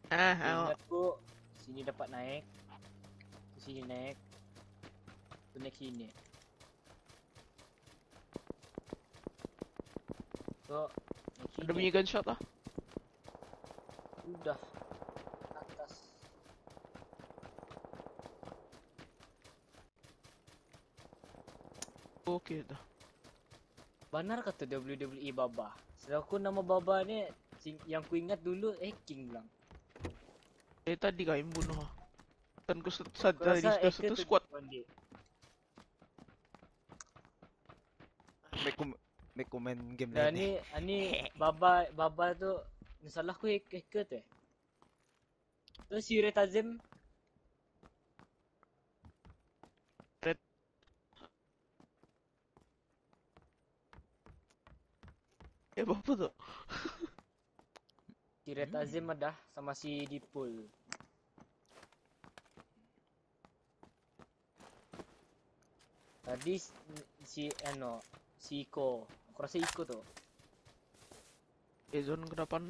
Ingatku sini dapat naik. Sini naik. Naik sini. So, Ada bunyi gunshot lah. Udah. Atas. Oke dah. Benar kata WWE Baba. Sedangkan nama Baba ni yang ku ingat dulu King bilang. Tadi kau yang bunuh. Kan ku sadar di satu squad. Make main game Dan lain ni Baba tu salah ku hacker tu. Tu si Retazim Apa tu? Si Retazim ada sama si Dipul. Tadi si Iko. Aku rasa Iko tu. Zone ke depan.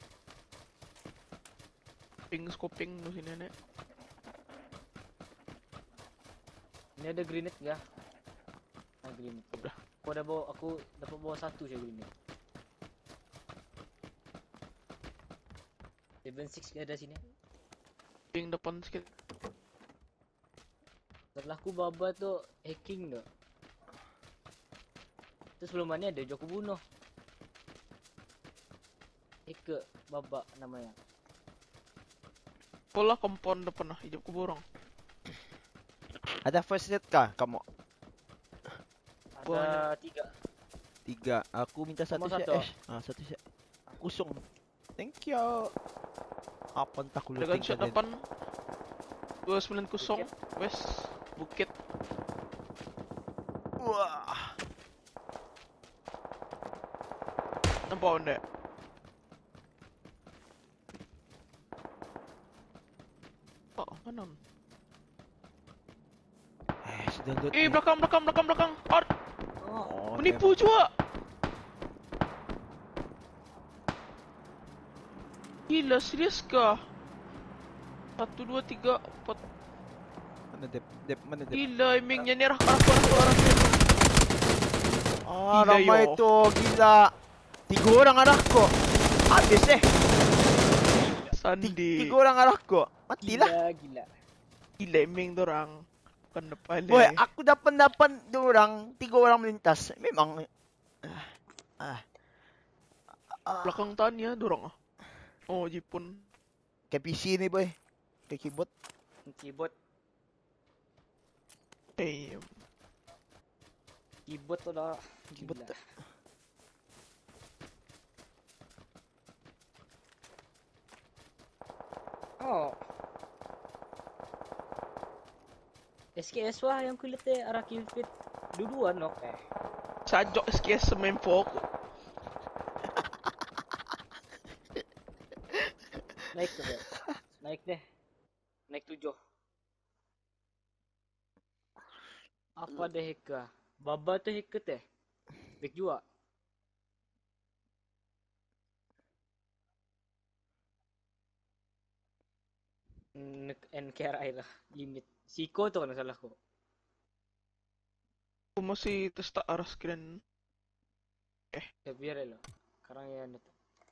Scoping tu sini nek. Ini ada grenade enggak? Grenade. Udah. Aku dapat bawa satu je grenade. 76 ada sini. Ping depan sikit. Setelah aku Baba tu hacking tu. Terus sebelum ni ada Joko bunuh. Hacker Baba namanya. Pola kompon depan lah, hijau ku borong. Ada first aid kah kamu? Ada 3. 3. Aku minta satu set. Satu set. Kosong. Thank you. Apa entah aku Ada gunshot depan. 290 West Bukit. Wah. Nampak anda? Oh, kanan. Sedang Belakang. Art. Oh, Menipu juga. Gila, serius kah? 1, 2, 3, 4. Mana Dep? Mana Dep? Gila, aimingnya ni arah dia. Ramai yo. tu, gila. 3 orang arahku. Habis Sandi. 3 orang arahku. Matilah. Gila. Gila, aiming dorang. Bukan depan Boy, aku dapat 2 orang, 3 orang melintas. Memang belakang tanya dorang ah. Oh, Jepun. kayak PC ni boy. Kayak keyboard. Keyboard tu dah. Keyboard. Oh. SKS wah yang kulit arah kifit duluan nok Sajok SKS main folk. Naik tu deh. Naik 7. Apa deh hacker? Baba tu hacker teh. Baik juga. NKRI lah limit. Siko tu kan salah ko. Aku masih testa arah screen. Ya biar lah. Sekarang ya net.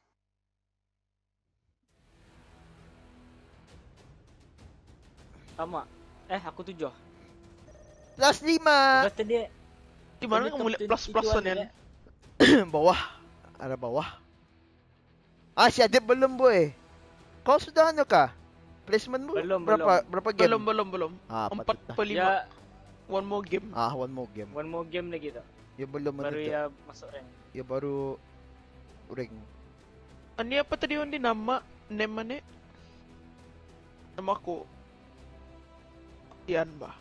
Sama. Aku 7. Plus 5. Berarti dia Gimana kamu lihat plus-plusan yan? Bawah. Ada bawah. Si Adib belum boy. Kau sudah anu kah? Placement mu berapa game? Belum. 4 per 5. Ya, One more game. One more game. one more game lagi tu. Ya belum Baru menentu. ya masuk rank. Ya baru rank. Ini apa tadi Wandi nama? Name mana? Nama aku. Ian bah.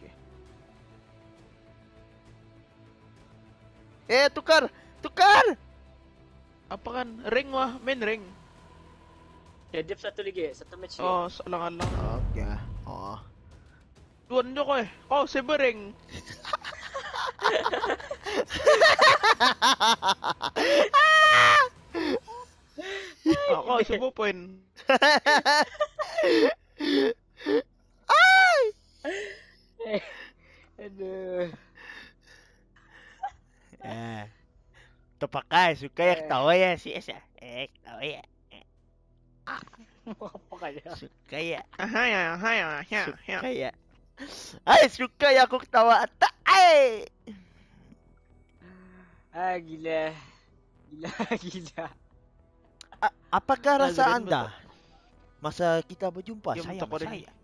Tukar. Apa kan? Ring wah, main ring. Ya dia satu lagi, satu match lagi. Oh, selang-alang. Oke. Duan jo ko eh. Oh, saber ring. Ako, semua poin. Aduh. Topakai, suka ya ketawa ya si Esa. Ketawa ya. Apa kaya? Suka ya. Ahaya. Suka ya. Suka ya aku ketawa. Tak, Gila. Gila. Apakah rasa Azrin, Anda masa kita berjumpa Dia saya mentok sama orang saya?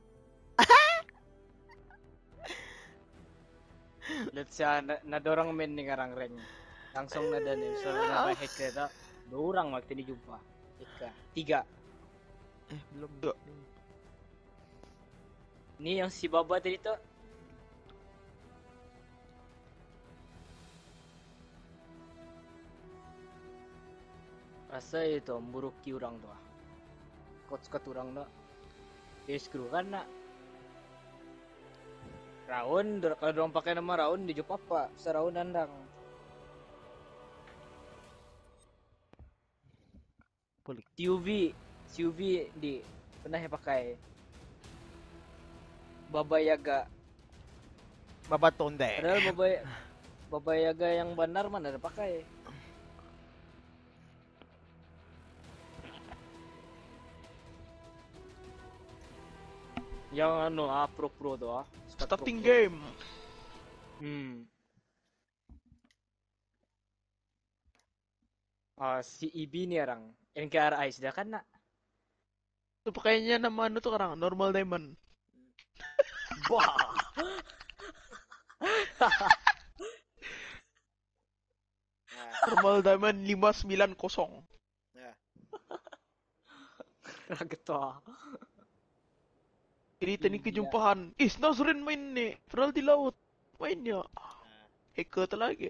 Let's say, nadorang men ni ngarang reng. Langsung na dan so na hack kita. 2 orang waktu ni jumpa. 3. Belum. Dua. Ni yang si Baba tadi tu. Rasa itu memburuki orang tu. Kot orang nak. Dia screw kan nak. Raun, kalau dorang pakai nama Raun, dia jumpa apa? Pasal Raun dandang. Polik. CUV di pernah yang pakai Baba Yaga. Baba Tonde. Padahal Baba Yaga yang benar mana ada pakai. Yang anu pro tu Starting game. Si IB ni orang NKRI sudah kan nak. Itu pakainya nama anu tuh orang normal diamond. Wah. Normal diamond 590. Ragetua. Ini tadi kejumpaan. Nazrin main nih. Padahal di laut. Mainnya. Hacker tu lagi.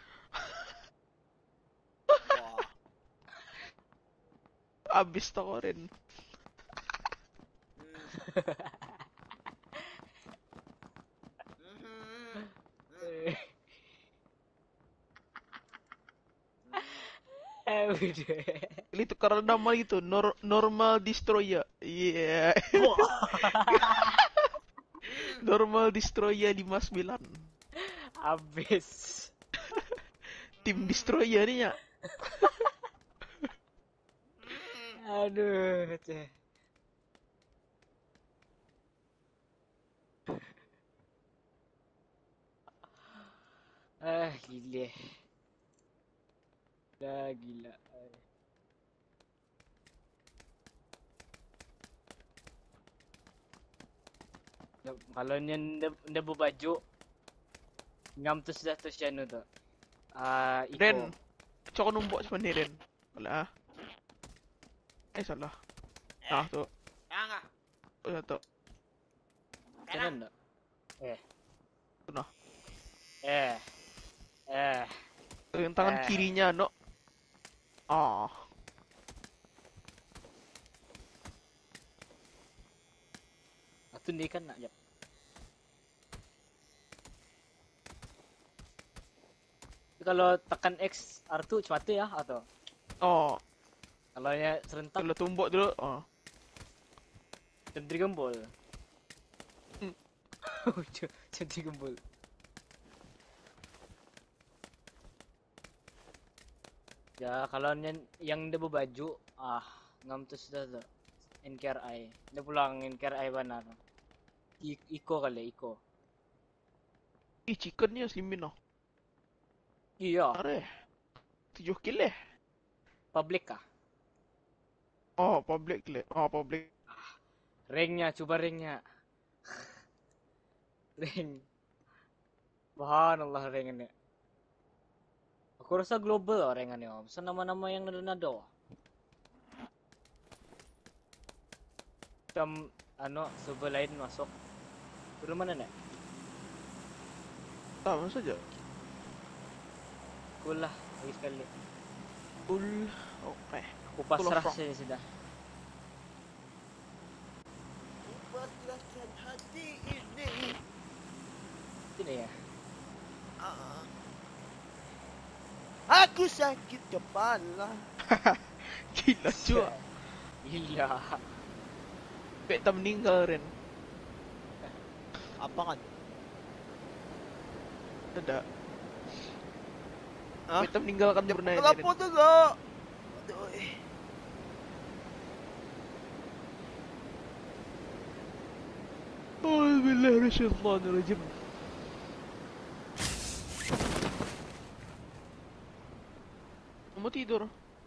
Abis tawarin. Ini tukar nama itu. Normal Destroyer. Yeah. Normal Destroyer 59. Abis. Tim Destroyer ni ya. Aduh, ceh. Gila. Dah gila. Kalau ni dia berbaju ngam tu sudah tu channel tu. Iko. Ren. Cakap nombok macam ni Ren. Alah. Salah. Tu. Jangan. Tu. Kanan tak? Tu nah. Yang tangan kirinya no. Itu ni kan nak jap. Kalau tekan X R2 cepat ya atau? Kalau nya serentak Kalau tumbuk dulu. centri gembul. Centri gembul. Ya, kalau yang dia berbaju, ngam tu sudah tu. NKRI. Dia pulang NKRI benar. Iko kali, Iko. Chicken ni slimin noh. Iya. Are. 7 kilo. Public kah? Public le. Public. Ranknya, coba ranknya. Rank. Subhanallah rank ini. Aku rasa global lah rank ini. Pasal nama-nama yang nada-nada. Macam, server lain masuk. Turun mana nak? Sama saja. Cool lah, lagi sekali. Full. Okay. Aku pasrah saja sudah. Pasrahkan hati ini. Ini ya. Aku sakit kepala. Gila cuak. Gila. Peta meninggal Ren. Apa kan? Ada. Hah? Peta meninggalkan Brunei Kenapa Ren. tuh gak? Aduh. Bismillahirrahmanirrahim. Kamu tidur?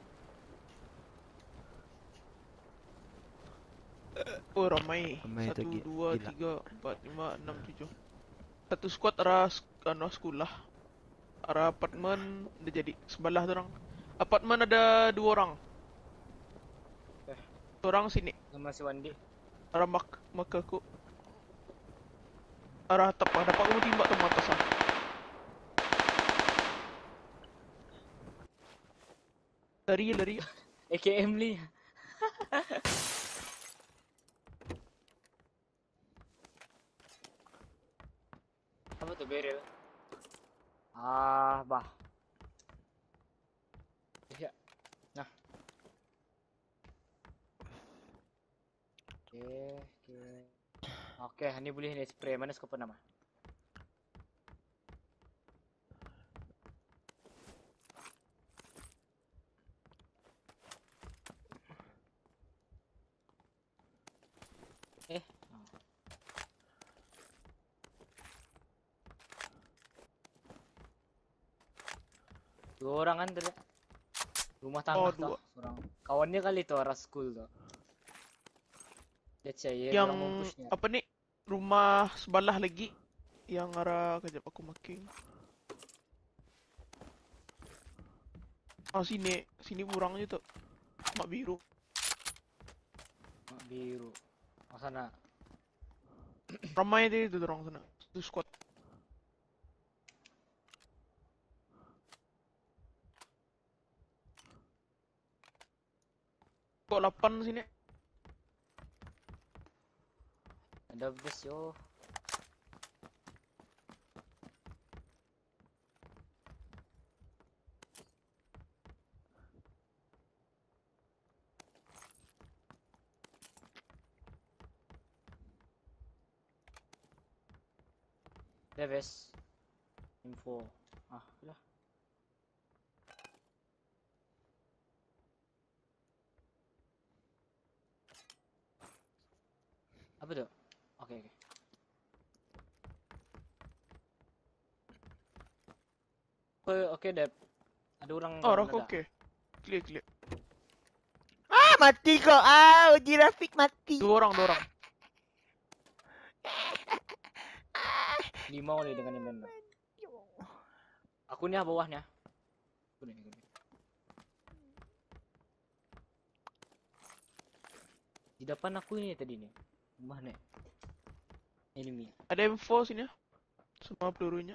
Oh ramai. Ramai tu, 1, 2, gila. 3, 4, 5, 6, 7. Satu squad arah sekolah. Arah apartemen udah jadi sebelah tu orang. Apartemen ada 2 orang. Satu orang sini. Sama si Wandi. Arah makaku. Arah atap. Dapat kamu timbak tu atas ah. Lari. AKM Lee. Apa tuh barrel? Bah. Ya. Nah. Oke, ini boleh nih spray. Mana skop nama? Dua orang kan tadi. Rumah tangga tuh. Dua. Orang. Kawannya kali tuh arah school tuh. Dia cahaya Yang mampusnya. apa nih? Rumah sebelah lagi. Yang arah kejap aku making. Sini burangnya tuh. Mak biru. Mak biru. Oh sana. Ramai deh itu orang sana. Itu squad. Kok 8 sini? Ada bus yo. Bebes. Info. Udah. Apa tuh? Oke. Oke, Dep. Ada orang. Aku oke. Clear. Mati kok. Uji Rafiq mati. 2 orang. 5 nih dengan yang benar. Aku nih bawahnya. Aku nih. Di depan aku ini tadi nih. Rumah nih. Enemy. Ada info sini ya. Semua pelurunya.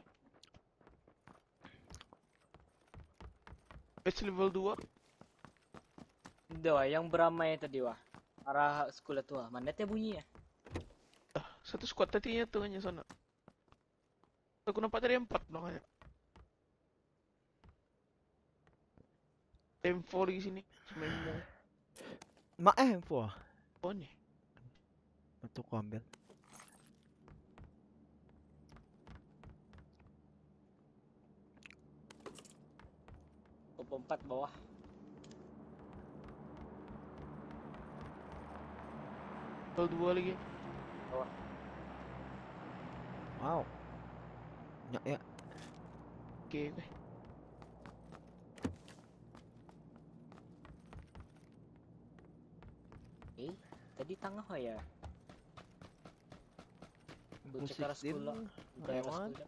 Patch level 2. Udah, yang beramai tadi wah. Arah sekolah tua. Mana teh bunyinya? Satu squad tadinya tuh hanya sana. Aku nampak tadi 4 belakangnya. Info lagi sini. Cuma info. Mak info. Oh nih. Betul aku ambil. Top 4 bawah. Level 2 lagi. Bawah. Wow. Ya. Oke. Tadi tengah ya. Gue cek arah 16, sekolah. Daerah sekolah.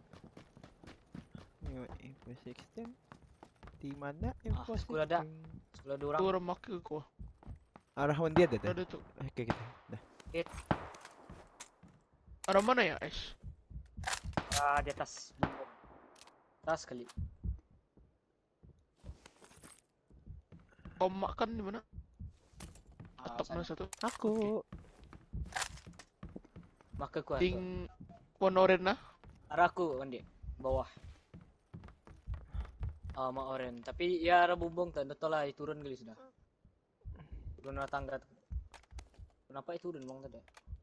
Info 16. Di mana info sekolah ada. Sekolah 2 orang. 2 orang make ko. Arah dia ada. Ada tuh. Oke kita. Dah. Arah mana ya, Ash? Di atas. Atas kali. Kau makan di mana? Atap Sana. mana satu? Aku. Maka ku Ting Wonoren nah. arah aku kan dia. Bawah. Ma oren. Tapi ya arah bumbong tuh. Nto lah turun kali sudah. Turun arah tangga. Kenapa itu turun bang tadi?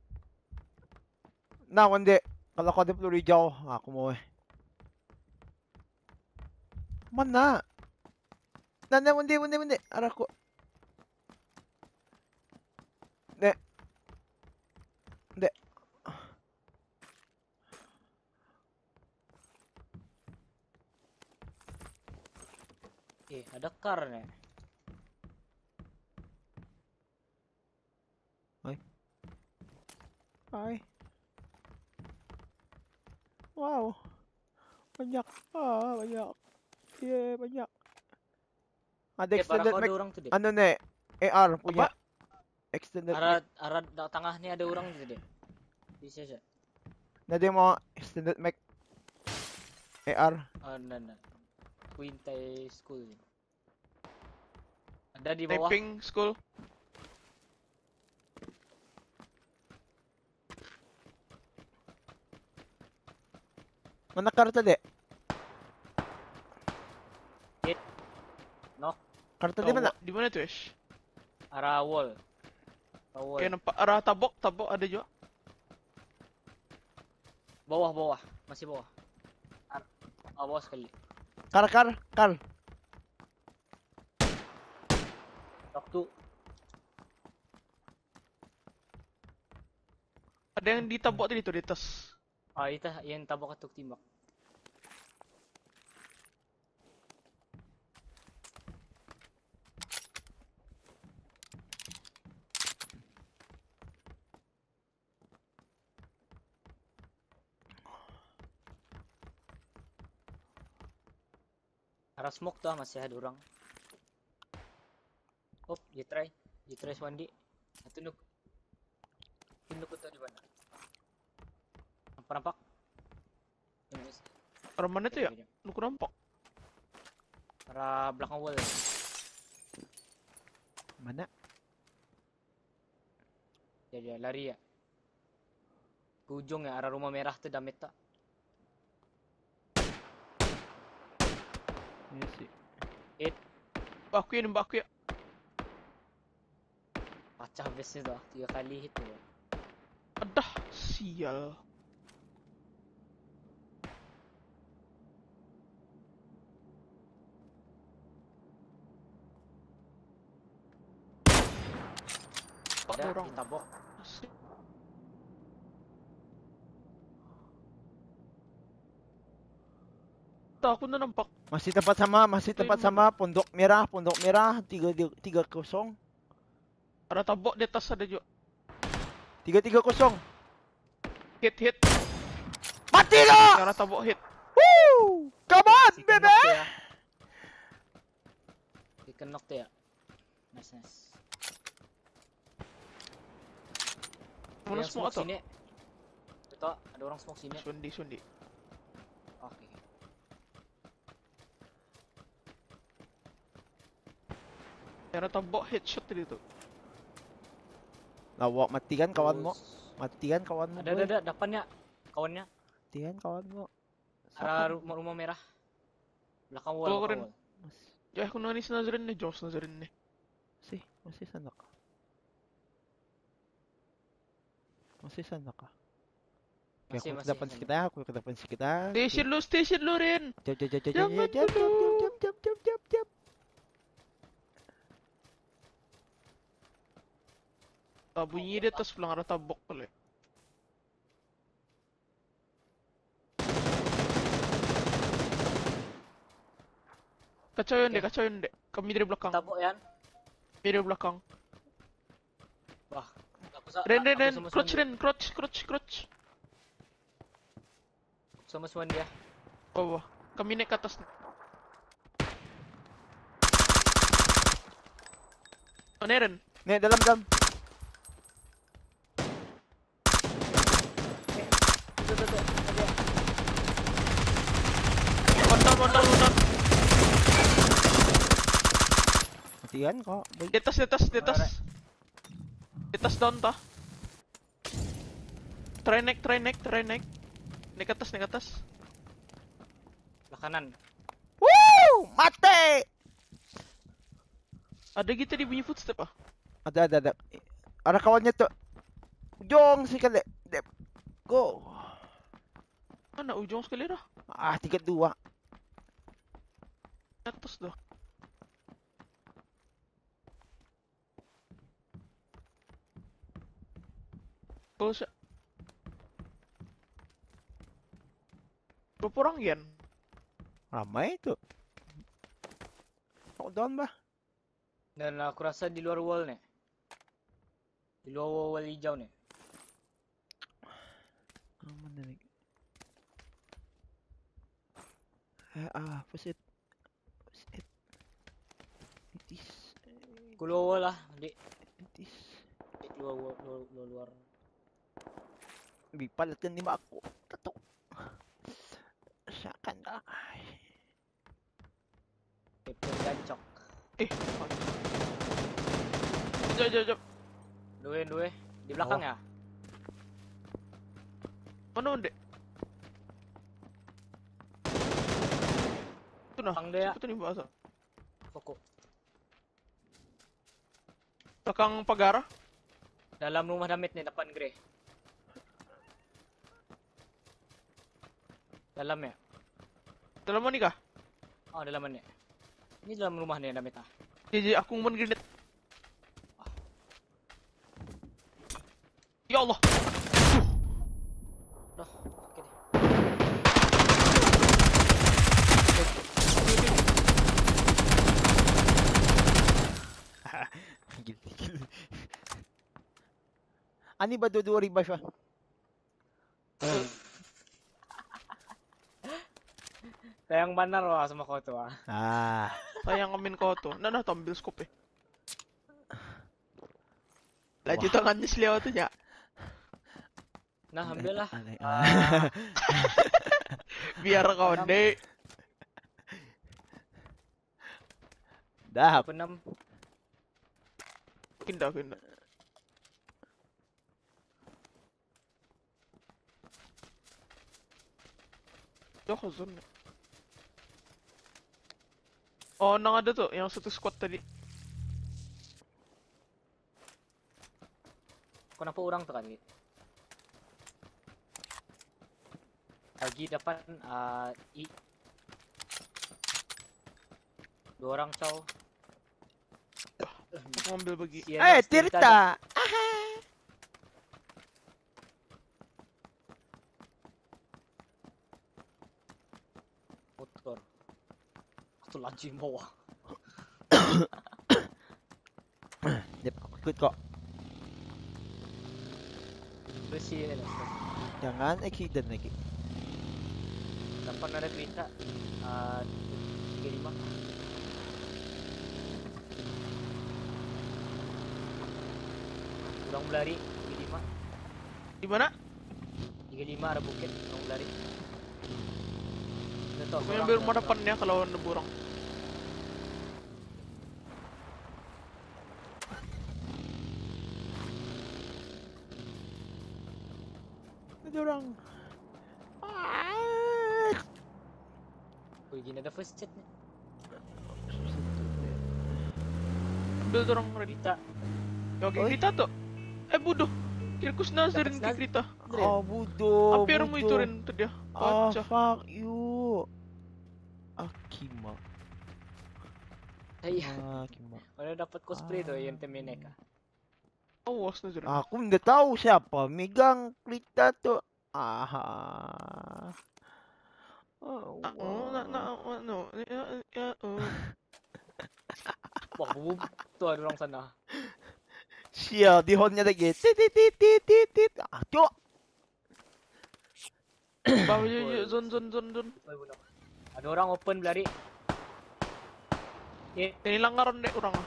Nah, hindi. Kalau ko di peluru hijau, aku mau Mana? Nanda, hindi. Arah ko. Hindi. Hindi. Ada car nih. Ay. Wow. Banyak. Banyak. Yeah, banyak. Ada Para extended kau ada mag... orang tuh deh. Ano na AR punya. Extended mag... Arah tengahnya ada orang tuh deh. Bisa sih. Nade mo extended mag... AR. Nah. Quintai School. Ada di bawah. Sniping school. Mana karta de? Hit. Knock. Karta di mana? Di mana tuh, Ash? Arah wall. Wall. Kayak nampak arah tabok ada juga. Bawah. Masih bawah. Bawah sekali. Kar. Waktu. Ada yang ditabok tadi tuh di atas. Itu yang tabok atuk timbak. Arah smoke tuh masih ada orang. Try Swandi. Tunduk itu di mana? Nampak? Arah mana tuh ya? Lu kurang nampak. Arah belakang wall. Mana? Dia lari ya. Ke ujung ya, arah rumah merah tuh damit tak. Iya sih. Mbak aku ya. Pecah bestnya tuh, 3 kali hit tuh. Adah, sial. Ada orang. ditabok. Tak, aku na nampak. Masih tempat sama pondok merah 3-0. Arah tabok di atas ada juga. 3-0. Hit. Mati lo! Arah tabok hit. Woo! Come on, Si baby! Kenok tuh ya. Si Kenok tuh ya. Nice. Mana Yang semua atau? sini. Betul, ada orang smoke sini. Sundi. Oke. Arah tabok headshot tadi tuh. Lawak, mati kan kawan mo? Terus ada depannya kawannya. Mati kan kawan mo? Arah rumah merah. Belakang wall. Tuh, keren. Mas, Ya aku nanis Nazarin nih, Josh Nazarin nih. masih sana ka? Masih. Aku ke depan kita. Station lu, Rin. Jap. Bunyi di atas pulang arah tabok kali. Kacauin deh. Kami dari belakang. Tabok ya. Dari belakang. Wah. Ren. Crouch. Sama Swan dia. Bawah. Kami naik ke atas. Mana Ren? Nih, dalam. Mondar. Matian kok. Di atas down tah. Try naik. Naik ke atas. Belah kanan. Woo! Mati! Ada gitu di bunyi footstep ah. Ada. Ada kawannya tuh. Ujung sekali. Dep. Go. Mana ujung sekali dah? 32. Atas dah. Kalau siya... Berapa orang yan? Ramai tuh. Kau down bah. Dan aku rasa di luar wall nih. Di luar wall hijau nih. Mana nih? Pusit. Pusit. Itis. Ku luar wall lah, di Itis. luar wall, luar. Bipalat kan lima aku. Tato. Sakan dah. Captain gancok. Jap. Dua. Di belakang ya? Mana onde? Itu nah. Belakang dia. Itu nih bahasa. Pokok. Belakang pagar. Dalam rumah damit nih, depan grey. Dalam ya? Dalam mana kah? Oh, dalam mana? Ini dalam rumah nih damit ah. Jadi aku ngomong grenade. Ya Allah. Doh, oke deh. Gil. Ani ba do revive ah? Sayang benar wah sama kau tuh ah. Sayang amin kau tuh. Nah, ambil scope eh. Laju tangannya seliau tuh ya. Nah, ambil lah. Biar kau deh. Dah. 6. Pindah. Jauh zone. Oh, nang ada tuh yang satu squad tadi. Kenapa orang tuh kali? Lagi depan I. 2 orang cow. Aku ngambil bagi. Tirta. Motor. Aku lancing bawah. Dep, ikut kok. Bersih ya. Jangan accident lagi. Depan ada kereta. 35. Orang berlari 35. Di mana? 35 ada bukit, orang berlari. Aku ambil rumah depannya kalau ada burung. Ada orang. Wih, gini ada first chat nih. Ambil dorong ready. Kita. Oke, kita tuh. Bodoh. Kirkus nazarin Dapat ke kita. Oh, bodoh. Hampir mau iturin tuh dia. Oh, Baca. fuck you. Akima. Iya. Akima. Mana dapat cosplay tuh yang Temeneka. Awas nazarin. Aku nggak tahu siapa megang kereta tuh. Wah, tuh ada orang sana. Sial, di hornnya lagi. Tit. Cok. Bawa zone. Ada orang open berlari. Ini langgaran deh orang.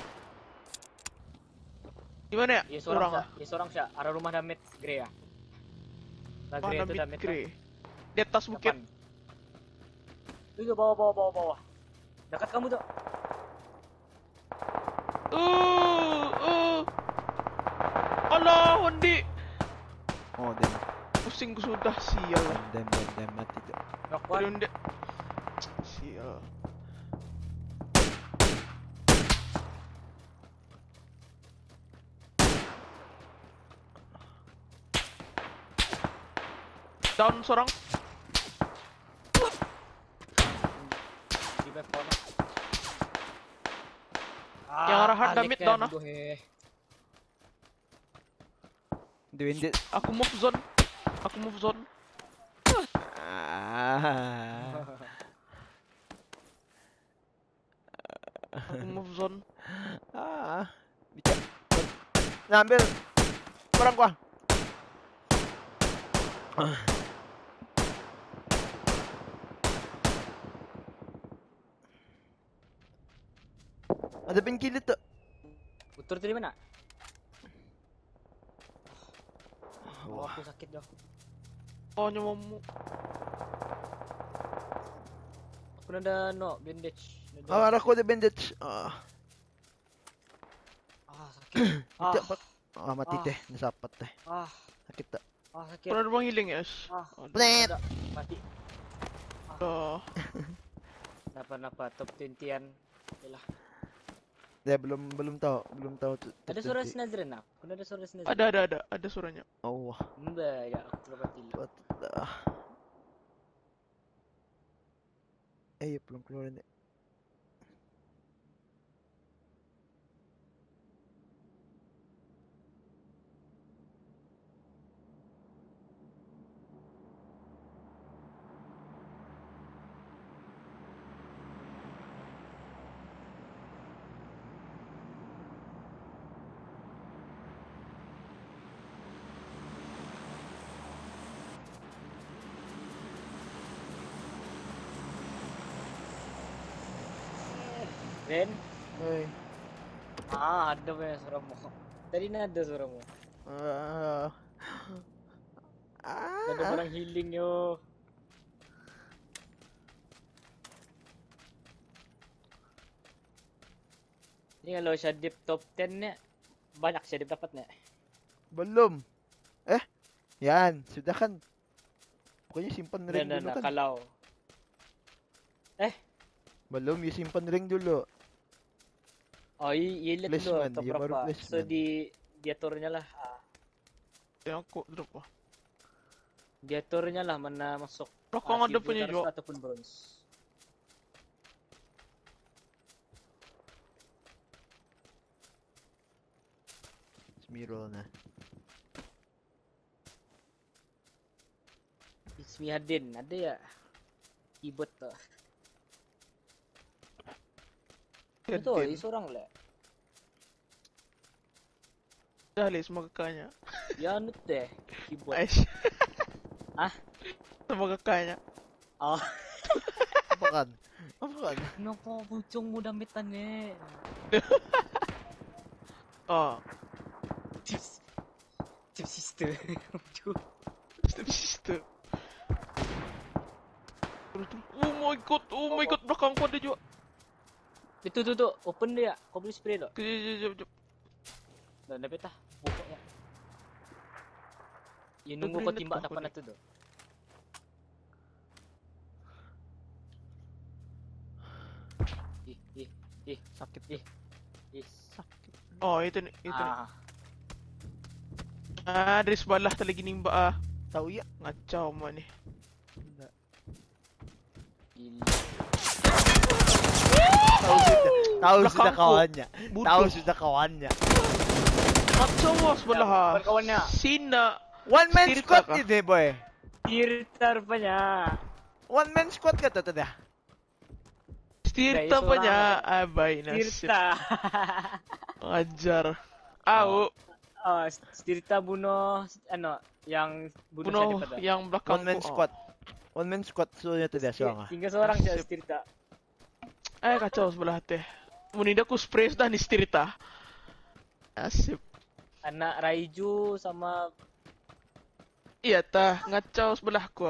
Gimana ya? Iya seorang sih. Arah rumah damit grey ya. Nah, grey itu damit. Di atas bukit. Itu bawah. Dekat kamu tuh. Allah, Wandi. Oh, dem. Pusing ku sudah sial. Dem mati tuh. Nakwan. Sial. Down seorang. Di map kono. Yang arah hard damage down ah. Duwende. Aku move zone. Aku move zone. Ah. Aku move zone. Ah. Bisa. Nah, ambil. Kurang gua. Ada painkiller tuh. Putur dari mana? Oh, Wah. aku sakit dah. Oh, nyawamu. Aku ada no bandage. Ah, aku ada bandage. Sakit. Tidak, Pak. Mati teh, nasapat teh. Sakit tak? Sakit. Pernah ada bang healing ya? Ash? Plet. Ada. Mati. Napa top 20-an. Yalah. Dia belum tahu Ada suara Snazren nak? Kuna ada suara Snazren. Ada suaranya. Allah. Mbak, ya aku terpati. Belum keluar ini. Ren? Hey. Ada ba yung suara mo? Tadi na ada suara mo. Ada barang healing yo. Ini kalau Shadip top 10 nya banyak Shadip dapat nya. Belum. Yan, sudah kan. Pokoknya simpan ring dulu kan. Kalau Belum, simpan ring dulu. oh, ilit Placement, dulu ya, baru berapa. So placement. diaturnya lah. Yang aku drop ah. Diaturnya lah mana masuk. Belakang ada punya silver juga. ataupun bronze. Smirol na. Ismi Hadin, ada ya? Keyboard tuh. Itu seorang lah. Dahil sama kakaknya. Ya anut deh, keyboard. Aish. Hah? Sama kakaknya. Oh, Apa kan? kenapa pucung mo damitan eh? Oh. Tip sister. Step sister. Oh my god, belakang ku ada juga. Itu tuh, open dia. Kau boleh spray lo. Kejap. Dah dapat dah. Pokoknya. Ya nunggu kau timbak dapat na tu tu. Sakit. Sakit. Oh, itu nih. Ah, Dari sebelah lagi nimba ah. Tahu ya? Ngacau mah nih. gila. Tahu sudah Belakangku. kawannya. Butuh. Tahu sudah kawannya. Ngacau ah sebelah. Bukan kawannya. Sina. One man Tirta squad kah? ini boy. Tirta rupanya. One man squad ka to dah. Tirta Dari pa niya. seorang. Abay, nasip. Tirta. Ajar. Au. Oh, Tirta bunuh yang bunuh Puno siapa dah? yang belakang One man ko, oh. squad. One man squad so nya tadi suanga. Tinggal seorang saja Tirta. Kacau sebelah teh. Munida ku spray sudah nih Tirta. Asip. Anak Raiju sama Iya tah, ngacau sebelah ku.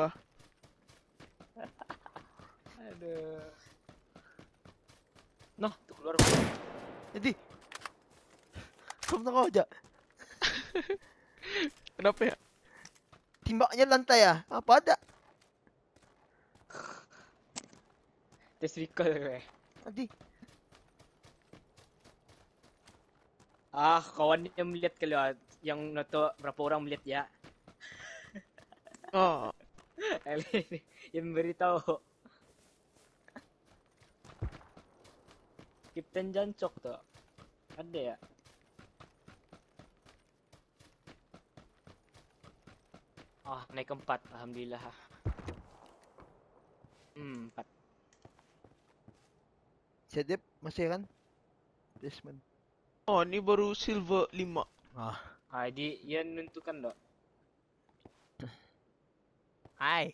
aduh. Noh, tuh keluar. Jadi kamu tahu aja. Kenapa ya? Timbaknya lantai ya. Apa ada? Test recall gue. Tadi. Kawan yang melihat kali yang noto berapa orang melihat ya. Oh. Yang beritahu. Kapten Jancok tuh. Ada ya? Naik ke 4. Alhamdulillah. 4. Si Adep masih kan? Placement. Oh, ini baru silver 5. Di yan menentukan dok. Hai.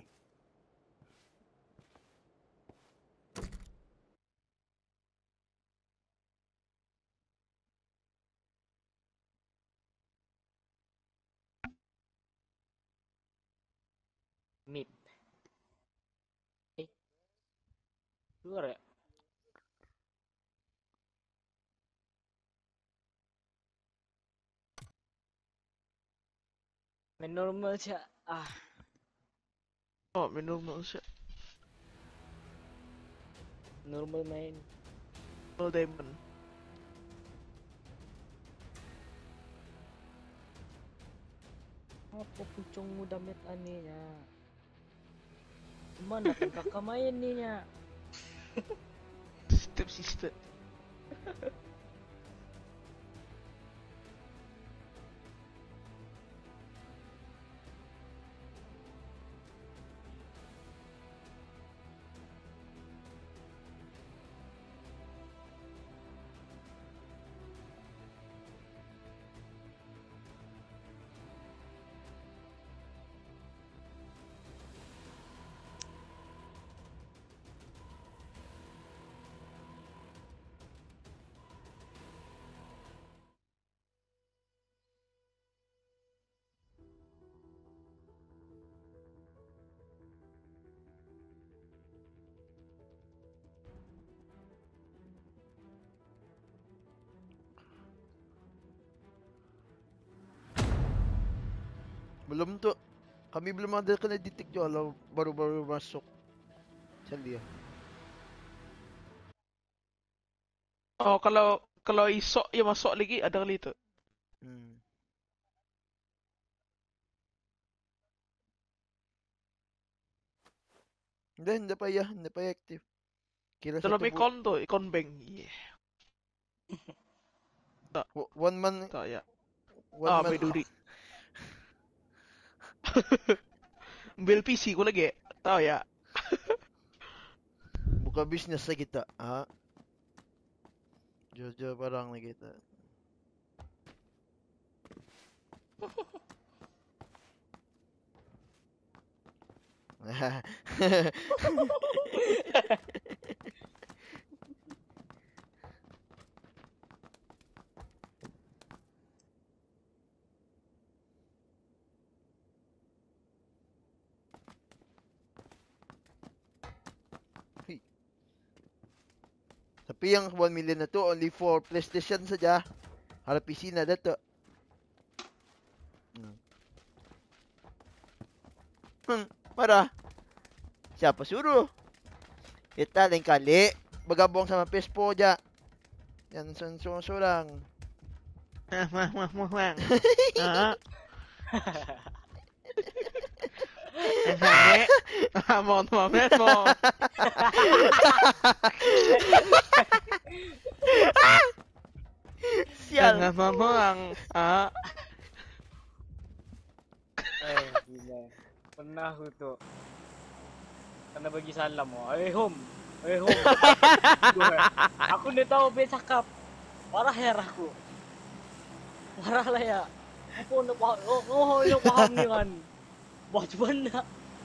Mip. Luar ya? Main normal siya. Oh, normal siya. Normal main. Normal diamond. Apa pucungmu damit anehnya? Mana kan kakak main nih. Step sister. Belum tuh. Kami belum ada kena detect jo kalau baru-baru masuk. Cali ya. Oh, kalau isok ya masuk lagi ada kali itu. Hindi pa ya, hindi pa active. Kila Dalam satu ikon tuh, ikon bank. Yeah. 1 man. Tak ya. 1 man. May duri. Bil PC ko lagi. Tahu ya. Buka bisnes na kita, ha? Jojo parang na kita. Tapi yang 1 million na to, only for PlayStation saja. Harap PC na dato. Para. Siapa suruh? Kita lain kali. Bergabung sama PS4 aja. Yan, sorang-sorang. Mau moment mo. Sial. Ang Gila. Pernah aku tuh. Karena bagi salam mo. Home. Home. Aku udah tahu be cakap. Parah ya aku. Parah lah ya. Aku udah paham. Udah paham nih kan. Bajuan na.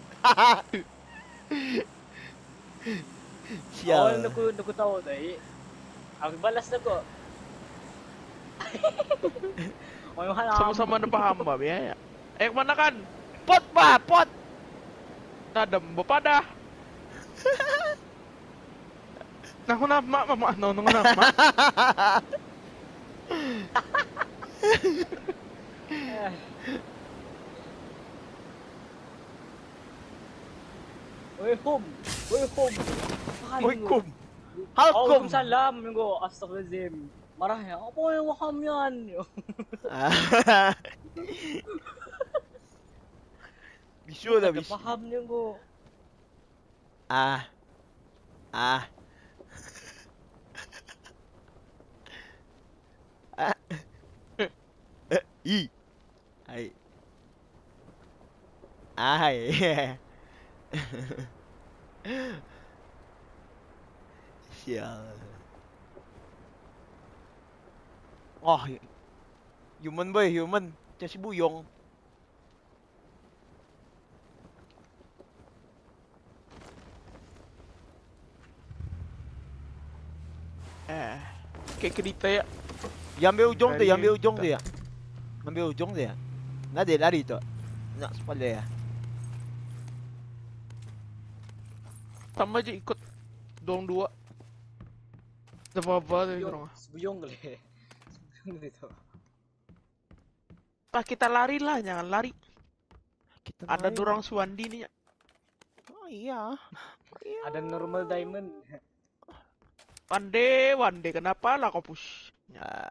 Sial. Awal aku tahu tadi. Aku balas na ko. Sama-sama na paham ba biaya? Mana kan? Pot ba? Pot! Nadam mo pa dah. Naku na, mama, no, na, ma. Home. Kum. Halkom. Salam ko. Astaghfirullahaladzim. Marah ya. Apa yang wakam yan? Bisu. Go Ada habis. pahamnya gua. Ah. Ah. Ah. I. Ai. Ai. Sial. Oh, human boy, human. Macam si Buyong. Kayak kereta ya. Yang ambil ujung tu, Lari yang ambil ke ujung tu kita. ya. Ambil ujung tu ya. Nah, dia lari tu. Nak spoiler ya. Sama aja ikut dong dua. Apa-apa tuh Buyong, orang. buyong kali. Buyong itu. Lah kita lari lah, jangan lari. Kita Ada lari dorang lah. Suwandi nih ya. Oh iya. Iya. Ada normal diamond. One day, kenapa lah kau push? Ya.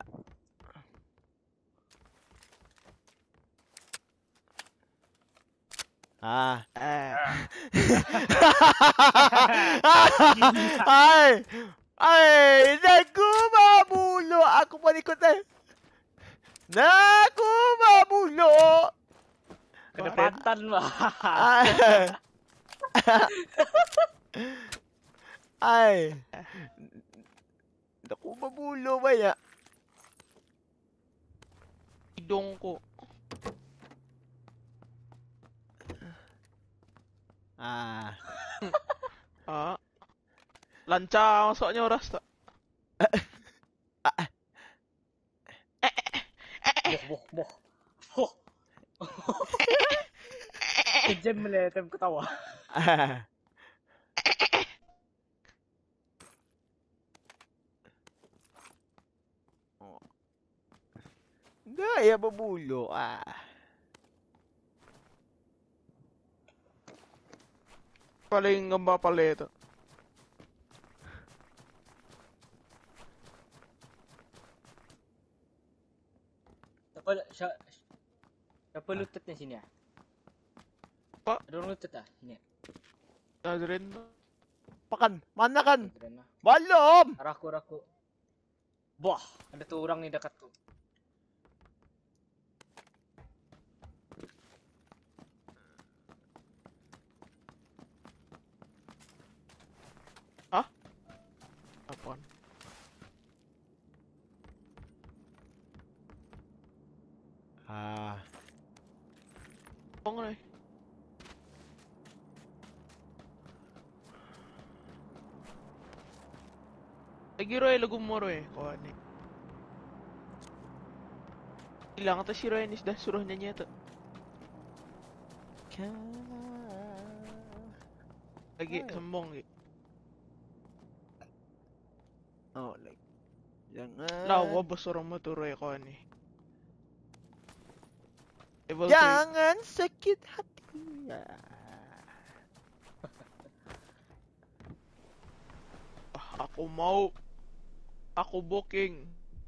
Ah. Eh, Ay. Ay, naku mabulo. Aku pun ikut eh. Naku mabulo. Kedepatan lah. Ay. Ay. Naku mabulo ba ya? hidung ko. Ah. Ah. Lancang masuknya oras tak? Boh, boh, boh. Kejam lah, tem ketawa. Gaya berbulo. Ah. Paling ngamba pala ito. Siapa lututnya sini ya? Pak? Ada orang lutut ah? Sini. Nazrin. Pakan, mana kan? Keren lah. Belum. Raku. Boh, ada tuh orang nih dekatku. Apaan? Ah. Oh nggak? Lagi Roy, lagu mo Roy. Kuha ni. Ilang ata si Roy ni sudah suruh nyanyi ito. Lagi Ay. sembong lagi. Oh, like. Jangan. Lawa bos orang mo to Roy kuha ni. Level 3. Jangan sakit hati. Aku mau. Aku booking.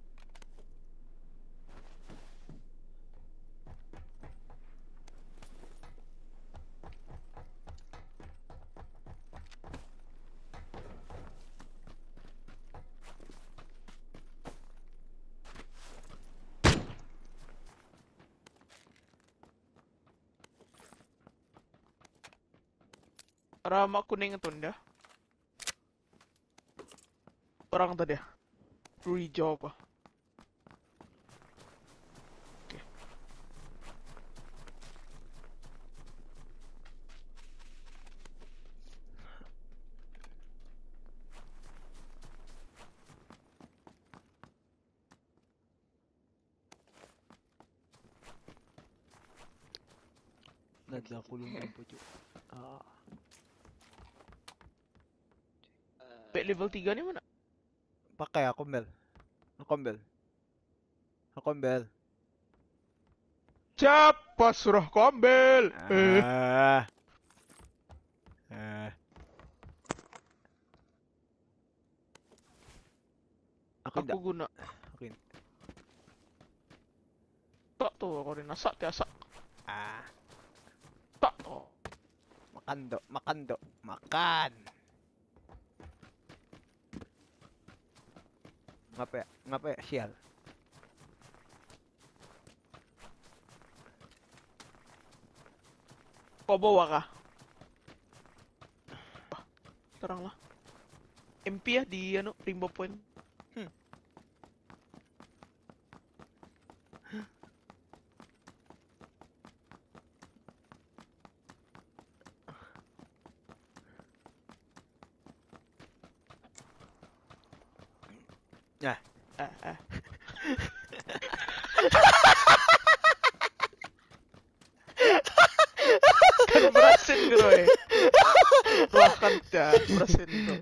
Rama kuning itu dah. Orang tadi ya. Hijau apa? Oke. Nada kulong ng pujo. Ah. Pet level 3 ni mana? Pakai aku Bel. Aku Bel. Siapa suruh kombel? Ah. Aku Aku tidak. guna. Aku ini. Tak tuh, aku rin nasak tiasa. Ah. Tak tuh. Makan, Dok. Makan, Dok. Makan. Ngapa ya? Ngapa ya? Sial. Kau bawa kah? Terang lah. MP ya di Rainbow Point. Nah. Kan berhasil gitu ya. Wah kan ya, berhasil tuh.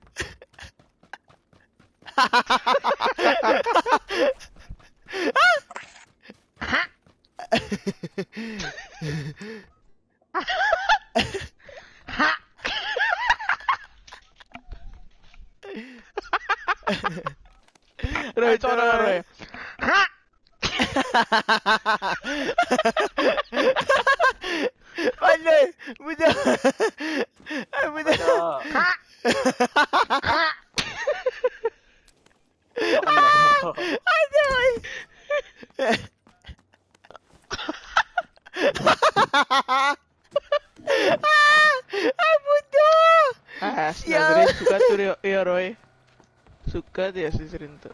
Roy, coba dengar Roy. Pandai. Mudah. Mudah. Aduh. Bodoh. Nazrin suka tuh ya Roy. Suka dia si Nazrin tuh.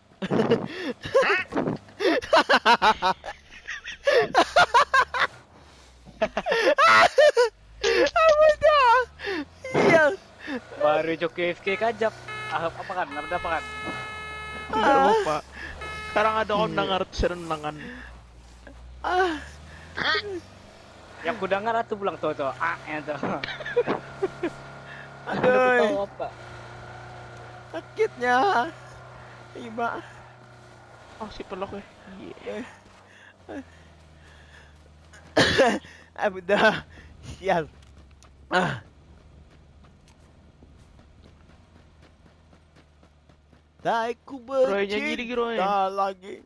Bodoh. Iya. Baru jok KFK kajap. Apa kan? Apa kan? Enggak lupa. Sekarang ada kondangan serenangan. Yang ku dengar atuh pulang tuh. Itu. Aduh. Tahu apa? Sakitnya. Iba. Oh si pelok ya. Udah. Sial. Tak ku Roy, nyanyi lagi, Roy. bercinta lagi.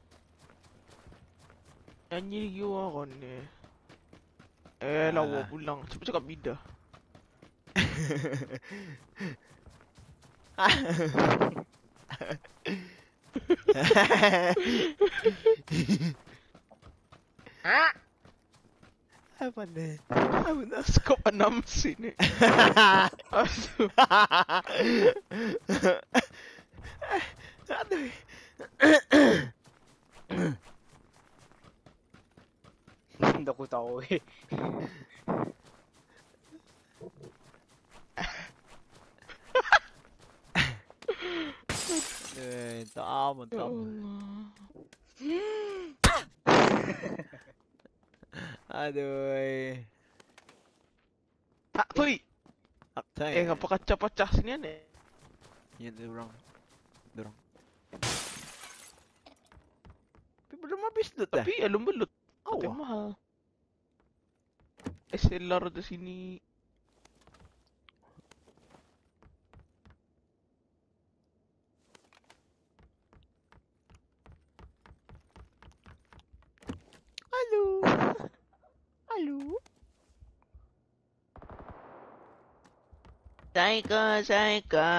Nyanyi gua kon ni. Lawa pulang. Cepat cakap bida. Apa nih? Apa dah skop 6 sini. Aduh. Aduh. Hindi ko tahu eh. Tama, Ya tama. Aduh. Tak tuh. Aktay. Ngapa kaca-pecah sini nih? Ya, dorong. Dorong. Tapi belum habis loot dah. Tapi belum belut. Tapi Awah. mahal. SLR di sini. Halo. Halo. Saika.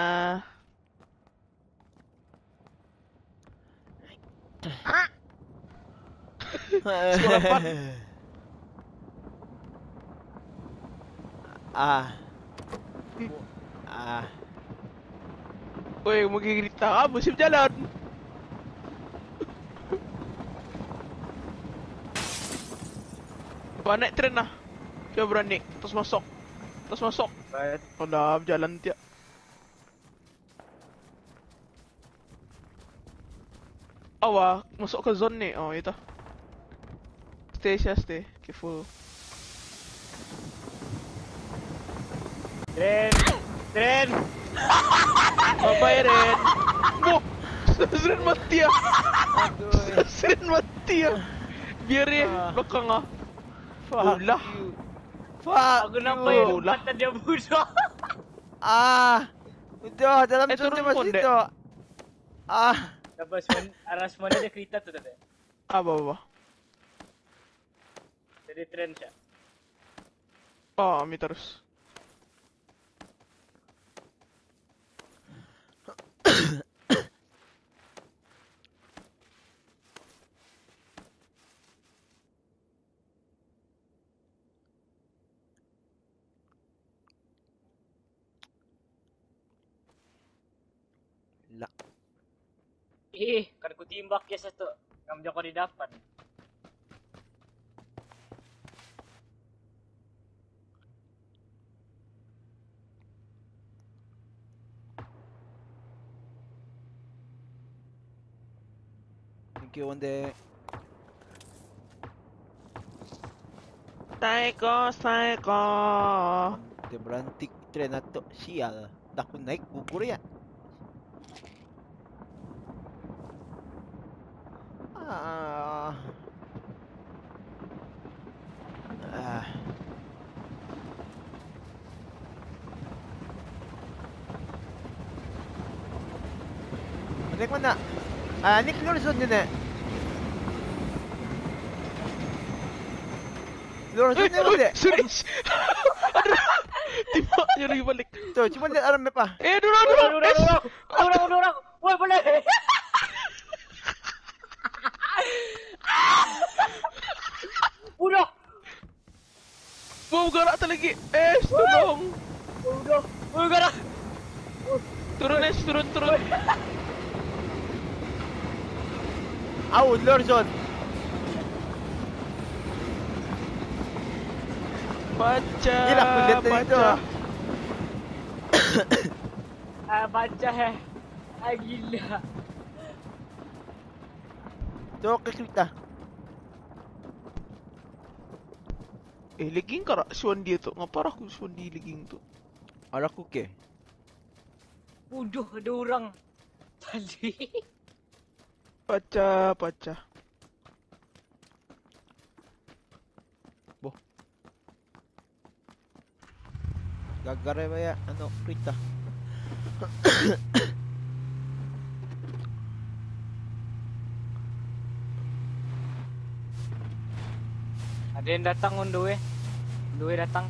Skor 8. Woi, mau kita kamu sip jalan. Coba naik tren lah. Coba berani. Terus masuk. Terus masuk. Baik. Udah jalan tiap. Awak masuk ke zone ni. Oh, itu. Stay, stay. Careful. Tren. Apa ya, Ren? Boh! Seren mati ya! Aduh. Seren mati ya! Biar ya, belakang ah. Fuck Ulah. you. Fuck Aku nampak you. yang mata dia budak. Udah dalam zone turun masih pondek. itu. Tapos aras mana dia kereta tu tadi. Apa? Jadi tren siya. Oh, ambil terus. Wala. Kan ku timbak ya satu. Kamu ko di dapan. Thank you, Onde. Psycho. Onde berantik tren na to. Sial. Dako naik gugur ya. Ah. Ah. Anik mana? Ah, Nick Lorson yun eh. Lorson yun Uy, eh. sorry. Aduh. Timbaknya lagi balik. Tuh, cuma lihat arm map ah. Dorang. Woi, boleh. Udah. Mau gerak lagi. Tolong. Udah gerak. Turun, turun. Out, Lorson. Baca. Gila, aku lihat dari itu. Baca gila. Tuh, klik dah. Legging kara suan dia tu. Ngapa aku suan di legging tu? Ada kuke. Udah, ada orang. Tadi. Baca. Gagar ba ya? Ano, Rita? Ada yang datang on the way. On the way datang.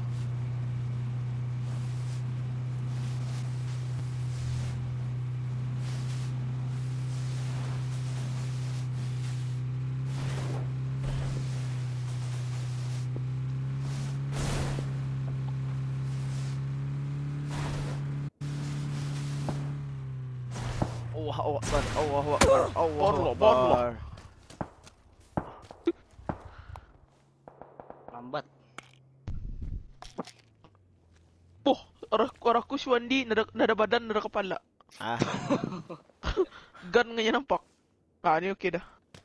Allahu Akbar. Lambat. Arahku Suandi nada badan nada kepala. Ah, Gun nganya nampak. Ah, ini okey dah.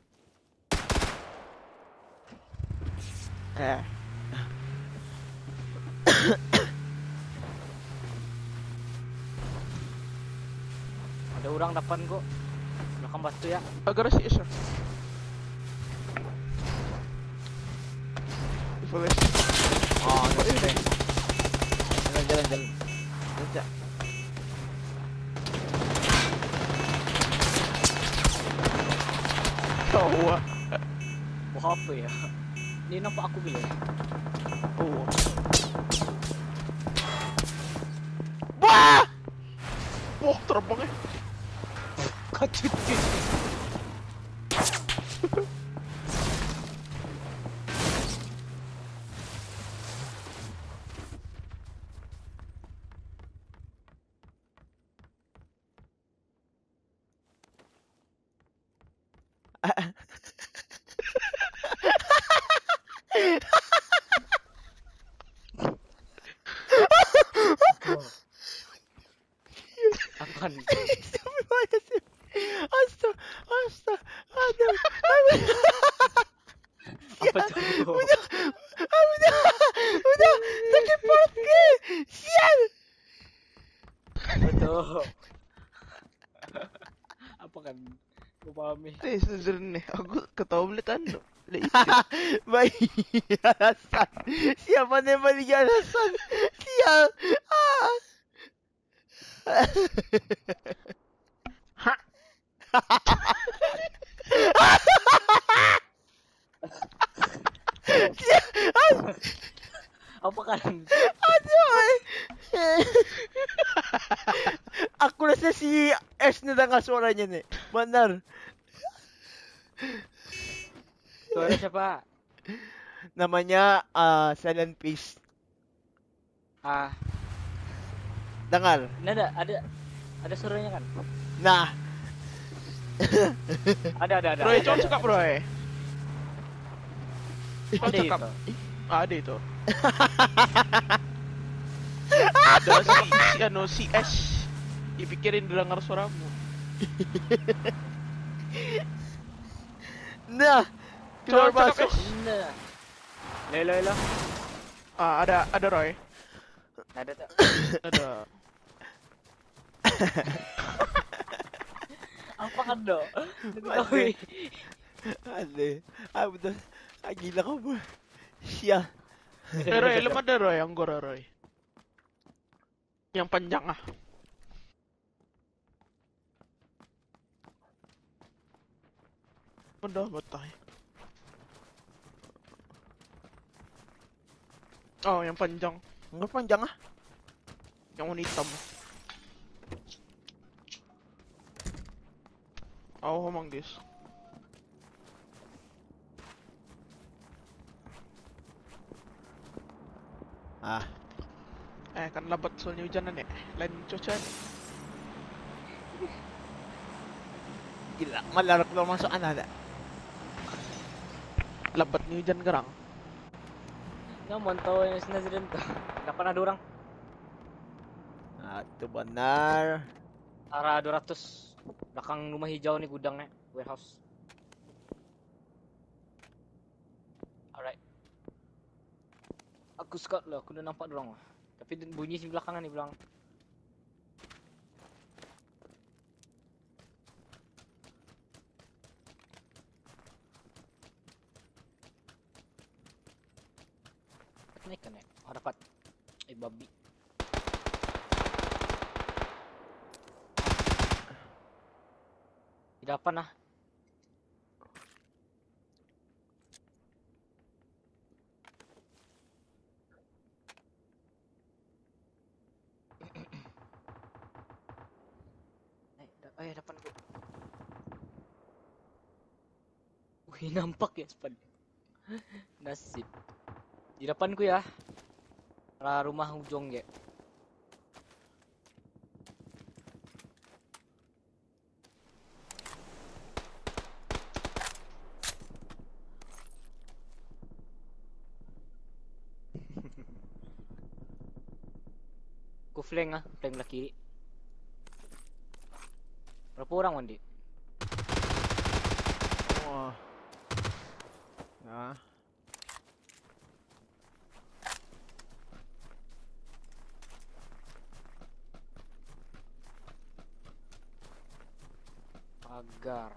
Ada orang depan kok. Belakang batu ya. Agar si Isha. Flash. oh, ano siya. Jalan. Jalan. Tawa. Wah, apa ya? Ini nampak aku bila. Oh. Wah! Wah, terbang eh. Kacut. Apaan? Astaga. Aduh. Apa tuh? Udah. Sakit perut gue. Sial. Betul. Apa kan? Gue pahami. Sebenarnya aku ketawa boleh tanda. Bayi alasan. Siapa yang balik alasan? Sial. Hah? Apa kan? Aduh. Aku rasa si S na dengar suaranya nih. Benar. Suara siapa? Namanya Silent Peace. Ah, Dengar. ini ada suaranya kan? Nah, Ada. Roy, cowok cakap Roy. Cowok Ada cakap. itu. Ih, ada itu. Ada si Ash. Dipikirin dengar suaramu. nah, keluar Cowok cakap masuk. Ash. Nah. Lelo. Ah, ada Roy. Ada tak? Ada. Apa kan do? Ada. Ada. Ah, betul. Ah, gila kau pun. Sial. Roy, lemah ada Roy, Anggora Roy. Yang panjang ah. Udah batay. Oh, yang panjang. Enggak panjang ah. Yang warna hitam. Oh, manggis. Ah, Kan labat soalnya hujanan ya. Lain cuaca. gila. Malah keluar masuk ada. Labat ni hujan gerang. Nggak mantau yang sinazrin tuh. Nggak pernah ada orang. Ah, itu benar. Arah 200 belakang rumah hijau nih gudangnya, warehouse. Alright. Aku scout loh, aku udah nampak dorang lah. Tapi bunyi di belakangan nih bilang. Naik kan ya? Oh dapat. Babi. Tidak apa nah. Depan ku. Wih, nampak ya sepan. Nasib. Di depanku ya. Arah rumah ujung ya. Ku flank belah kiri. Berapa orang Wandi? Wah. Nah. Pagar.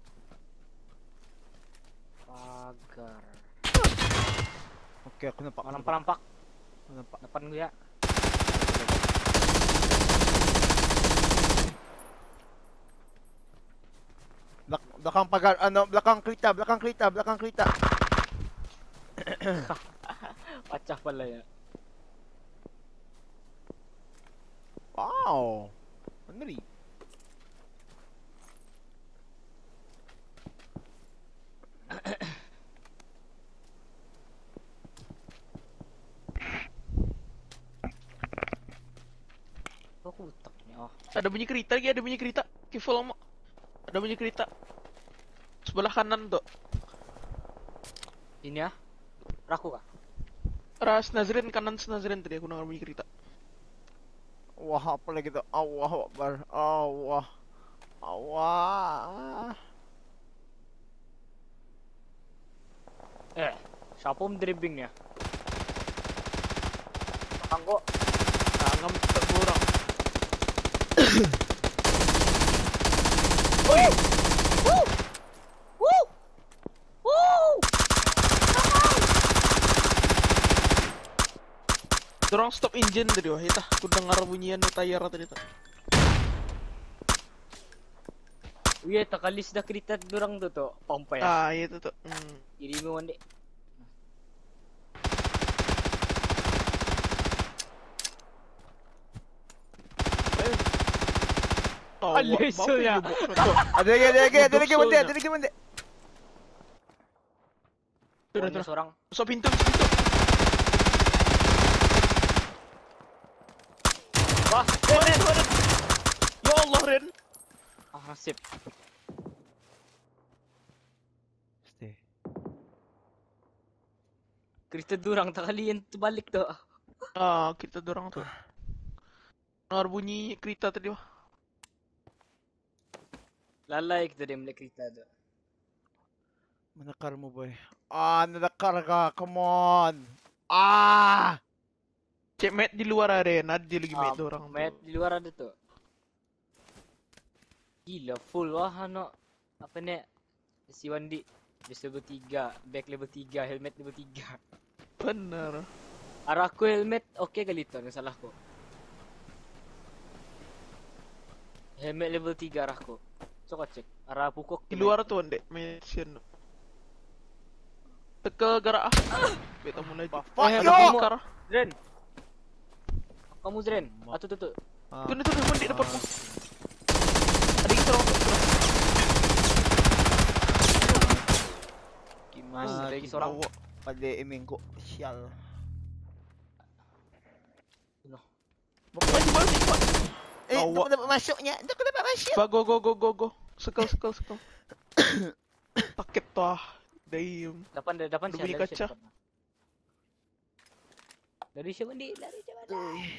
Oke, aku nampak. Nampak. Nampak. Depan gue ya. Belakang pagar, belakang kereta. Pecah pala ya. Wow. Ngeri. Aku utaknya. Oh. Ada bunyi kereta lagi, ada bunyi kereta. Kiful lama. Ada bunyi kereta. Sebelah kanan tuh. Ini ya. Raku kah? Ras Nazrin kanan Nazrin tadi aku dengar bunyi kereta. Wah, apa lagi tuh? Allah Akbar. Allah. Siapa dribbling ya? Kanggo. Ngam terburang. Woo! Woo! Woo! Dorong stop engine tadi wah, itah. Aku dengar bunyian tayar tadi tuh. Iya, takalis dah kereta dorang tuh pompa ya. Ah, itu tuh. Jadi mau Wandi. Oh, Aliso ya. Ada lagi bende. Tuh. Seorang. Masuk pintu. Wah, Ren. Ya Allah, Ren. nasib. Stay. Kereta durang tak kali yang terbalik tu. Kita dorang tuh. Dengar bunyi kereta tadi mah. Lalai kita dia melihat kereta tu. Manakar mo, boy. Nadakar ka. Come on. Ah! Cek Matt di luar arena, dia lagi Matt dorang Matt tuh. di luar ada tu. Gila full wah ano. Apa ni? Si Wandi. Base level 3, back level 3, helmet level 3. Bener. Arah aku helmet okey kali tu, yang salah aku. Helmet level 3 arahku. So kau cek. Arah pukuk Di luar tuh Ndek, mention. Teka gerak Beta mulai. Fuck Eh, you! kamu- Karah. Zren. Kamu Zren. Tu. Ah. Tuh Ndek dapatmu. Ada kita orang tuh. Kimas, Ah, ada lagi seorang. Bawa. Pada iming ko. Sial. No. Cepat. Eh, Awak. aku dapat masuknya. Aku dapat masuk. Go. Sekal. Paket tuh. Damn. Depan Udah bunyi kaca. Dari siapa ni? Lari cepat.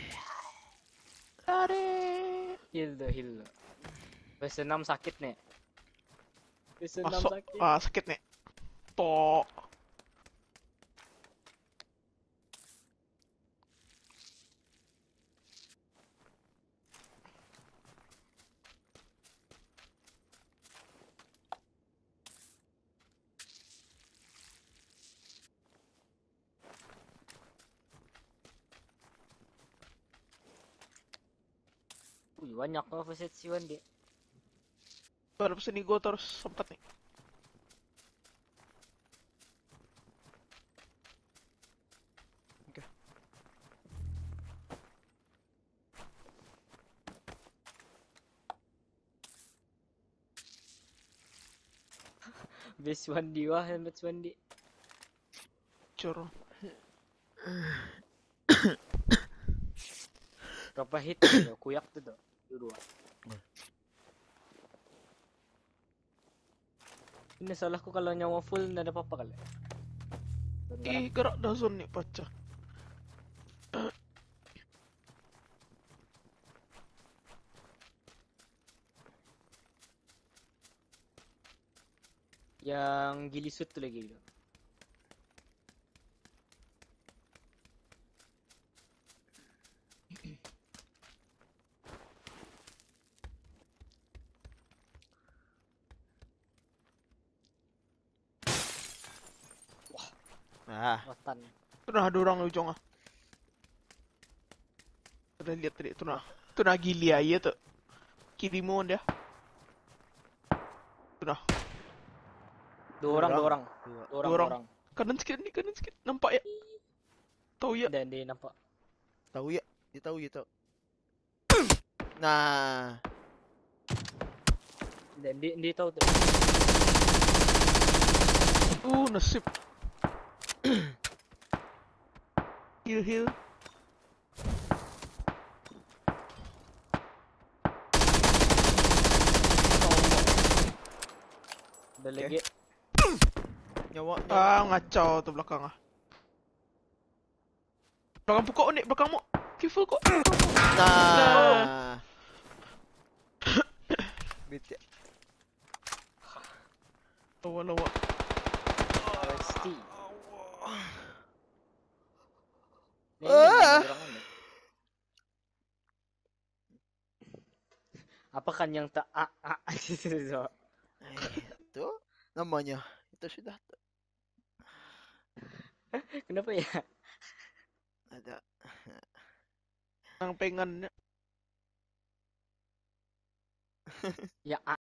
Lari. Heal. Versi 6 sakit ni. Versi 6 Masuk. sakit. Sakit nih. Tok. Banyak kau versi si Wandi. Baru sini gue terus sempat nih. Oke. Base Wandi wah, helmet Wandi. Cur. Berapa hit tu? Kuyak tu tu. Dua. Ini salahku kalau nyawa full ndak ada apa-apa kali. Gerak dah zone nih pecah. Yang gilisut tu lagi tu. Watan. Tuh nah ada orang ujung ah. Udah lihat tadi tuh nah gili aja tuh. Kirimu dia. Tuh nah. Dua orang. Dua orang. Kanan sikit. Nampak ya? Tahu ya? Dan dia nampak. Tahu ya? Dia tahu. Nah. Dan dia tahu tu. Nasib. Heal. Ada lagi. Nyawa. Ngacau tuh belakang ah. Belakang pukul nih, belakangmu. Careful kok. Nah. Bitte. Lawa. Pasti. Apa kan yang tak gitu. Itu namanya. Itu sudah. Kenapa ya? Ada. Yang pengen Ya